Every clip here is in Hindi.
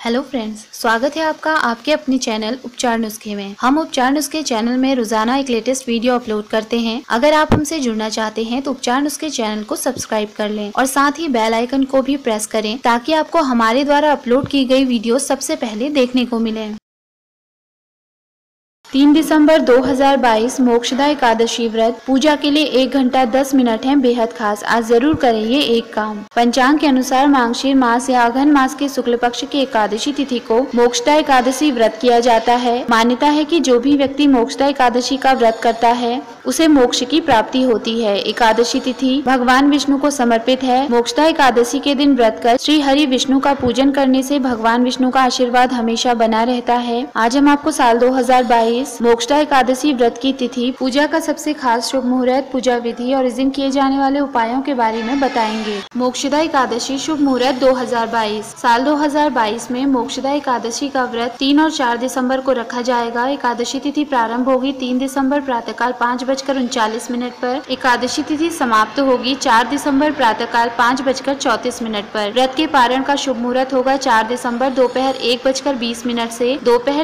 हेलो फ्रेंड्स, स्वागत है आपका आपके अपने चैनल उपचार नुस्खे में। हम उपचार नुस्खे चैनल में रोजाना एक लेटेस्ट वीडियो अपलोड करते हैं। अगर आप हमसे जुड़ना चाहते हैं तो उपचार नुस्खे चैनल को सब्सक्राइब कर लें और साथ ही बेल आइकन को भी प्रेस करें ताकि आपको हमारे द्वारा अपलोड की गई वीडियो सबसे पहले देखने को मिले। 3 दिसंबर 2022 मोक्षदा एकादशी व्रत पूजा के लिए 1 घंटा 10 मिनट है बेहद खास। आज जरूर करें ये एक काम। पंचांग के अनुसार मार्गशीर मास या अघन मास के शुक्ल पक्ष की एकादशी तिथि को मोक्षदा एकादशी व्रत किया जाता है। मान्यता है कि जो भी व्यक्ति मोक्षदा एकादशी का व्रत करता है उसे मोक्ष की प्राप्ति होती है। एकादशी तिथि भगवान विष्णु को समर्पित है। मोक्षदा एकादशी के दिन व्रत कर श्री हरि विष्णु का पूजन करने से भगवान विष्णु का आशीर्वाद हमेशा बना रहता है। आज हम आपको साल 2022 मोक्षदा एकादशी व्रत की तिथि, पूजा का सबसे खास शुभ मुहूर्त, पूजा विधि और इस दिन किए जाने वाले उपायों के बारे में बताएंगे। मोक्षदा एकादशी शुभ मुहूर्त 2022। साल 2022 में मोक्षदा एकादशी का व्रत 3 और 4 दिसंबर को रखा जाएगा। एकादशी तिथि प्रारंभ होगी 3 दिसंबर प्रातःकाल 5:39 पर। एकादशी तिथि समाप्त होगी 4 दिसंबर प्रातःकाल 5:34 पर। व्रत के पारण का शुभ मुहूर्त होगा 4 दिसंबर दोपहर 1:20 से दोपहर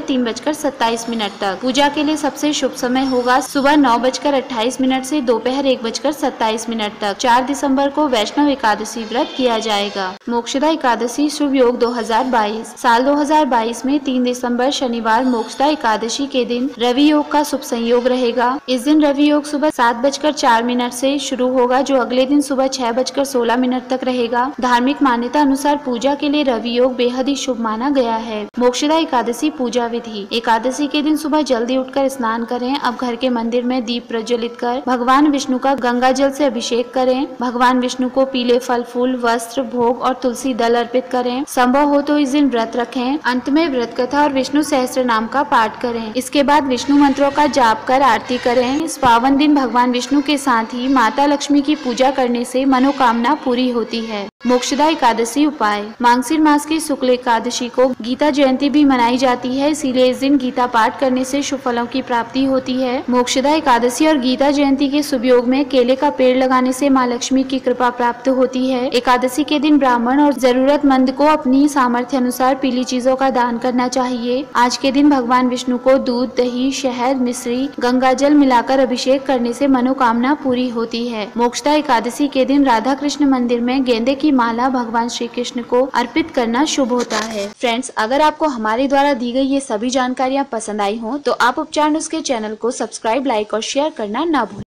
3:27 तक। पूजा के लिए सबसे शुभ समय होगा सुबह 9:28 से दोपहर 1:27 तक। 4 दिसंबर को वैष्णव एकादशी व्रत किया जाएगा। मोक्षदा एकादशी शुभ योग 2022। साल 2022 में 3 दिसंबर शनिवार मोक्षदा एकादशी के दिन रवि योग का शुभ संयोग रहेगा। इस दिन रवि योग सुबह 7:04 से शुरू होगा जो अगले दिन सुबह 6:16 तक रहेगा। धार्मिक मान्यता अनुसार पूजा के लिए रवि योग बेहद ही शुभ माना गया है। मोक्षदा एकादशी पूजा विधि। एकादशी के दिन सुबह जल्दी उठकर स्नान करें। अब घर के मंदिर में दीप प्रज्वलित कर भगवान विष्णु का गंगा जल से अभिषेक करें। भगवान विष्णु को पीले फल फूल वस्त्र भोग और तुलसी दल अर्पित करें। संभव हो तो इस दिन व्रत रखें। अंत में व्रत कथा और विष्णु सहस्त्र नाम का पाठ करें। इसके बाद विष्णु मंत्रों का जाप कर आरती करें। इस पावन दिन भगवान विष्णु के साथ ही माता लक्ष्मी की पूजा करने से मनोकामना पूरी होती है। मोक्षदा एकादशी उपाय। मार्गशीर मास की शुक्ल एकादशी को गीता जयंती भी मनाई जाती है, इसीलिए इस दिन गीता पाठ करने से शुभ फलों की प्राप्ति होती है। मोक्षदा एकादशी और गीता जयंती के शुभ योग में केले का पेड़ लगाने से माँ लक्ष्मी की कृपा प्राप्त होती है। एकादशी के दिन ब्राह्मण और जरूरतमंद को अपनी सामर्थ्य अनुसार पीली चीजों का दान करना चाहिए। आज के दिन भगवान विष्णु को दूध दही शहद मिश्री गंगा जल मिलाकर अभिषेक करने से मनोकामना पूरी होती है। मोक्षदा एकादशी के दिन राधा कृष्ण मंदिर में गेंदे की माला भगवान श्री कृष्ण को अर्पित करना शुभ होता है। फ्रेंड्स, अगर आपको हमारे द्वारा दी गई ये सभी जानकारियाँ पसंद आई हो तो आप उपचार नुस्खे चैनल को सब्सक्राइब, लाइक और शेयर करना ना भूलें।